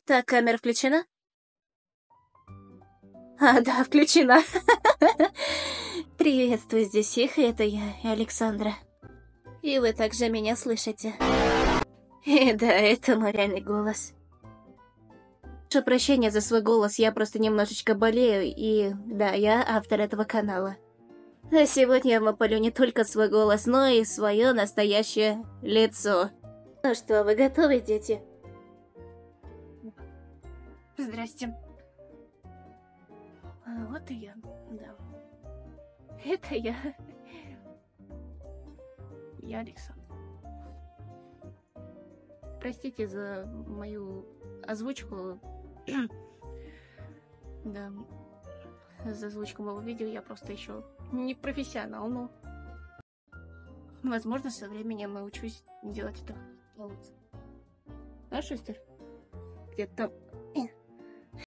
Так, камера включена? А, да, включена. Приветствую здесь всех, это я, Александра. И вы также меня слышите. И да, это мой реальный голос. Прошу прощения за свой голос, я просто немножечко болею, и да, я автор этого канала. А сегодня я вам опалю не только свой голос, но и свое настоящее лицо. Ну что, вы готовы, дети? Здрасте. Вот и я, да. Это я. Я Александр. Простите за мою озвучку. Да. За озвучку моего видео я просто еще не профессионал, но... Возможно, со временем я учусь делать это лучше. Да, Шустер? Где-то там.